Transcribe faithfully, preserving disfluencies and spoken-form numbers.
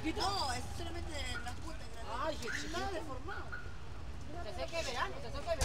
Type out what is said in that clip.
chiquito? No, es solamente en las puntas. Ay, qué chiquito. Nada deformado. Se sé que verano, se sé que verano.